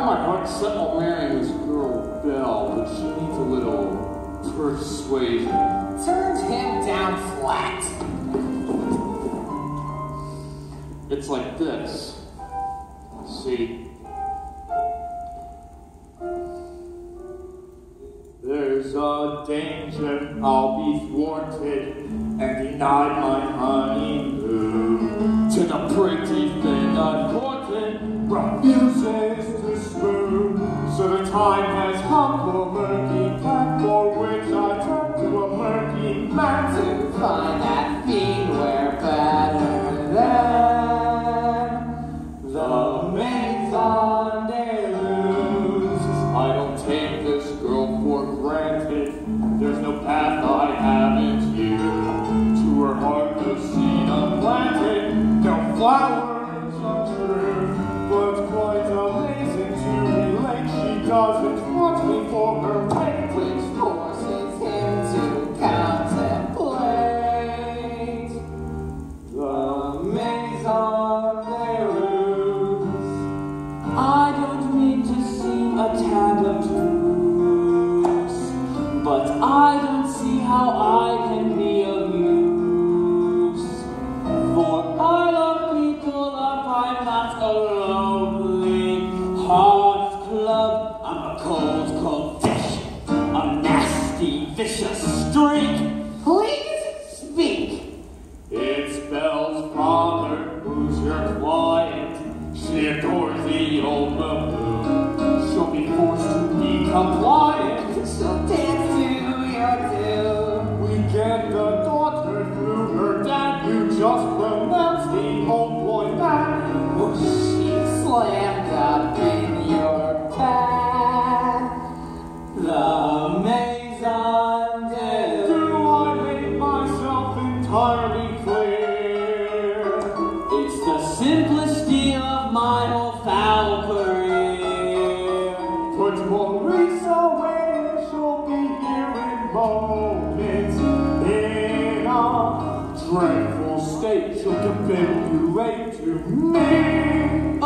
my heart set on marrying this girl, Belle, but she needs a little persuasion. Turned him down flat. It's like this. See? There's a danger I'll be thwarted and denied my honeymoon. To the pretty thing I've courted refuses to spoon. So the time has come for murky plan, for which I turn to a murky man To find that fiend we're better than the maison de luz. I don't take this girl for granted. There's no path I haven't used. To her heart no seed unplanted, no flowers untrue. But quite amazing to relate, she doesn't want me for her mate, which forces him to contemplate the maison de luz. I don't mean to seem a tad obtuse, but I don't see how I can be of use. For I love people up, I'm not a lonely hearth club. I'm a cold, cold fish, a nasty, vicious streak. Please speak. It's Belle's father, who's your client. She adores the old baboon. She'll be forced to be compliant. She'll dance to your tune. We get the daughter through her dad. You just pronounce the old boy man. Was she slammed up in your path? The maison de Do I make myself entirely clear? It's the simplest deal of my whole foul career. Put Maurice away and she'll be here in moments. In a dreadful state, she'll capitulate to me.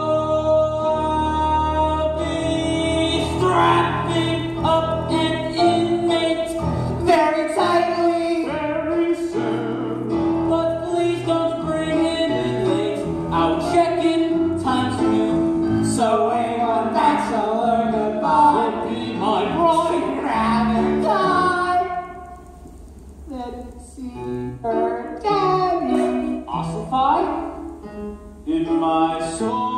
I'll be strapping up an inmate very tightly. Very soon. But please don't bring him in late. I'll check in times new. So anyone bachelor goodbye Would be my bride. rather die than see her daddy ossified in my soul.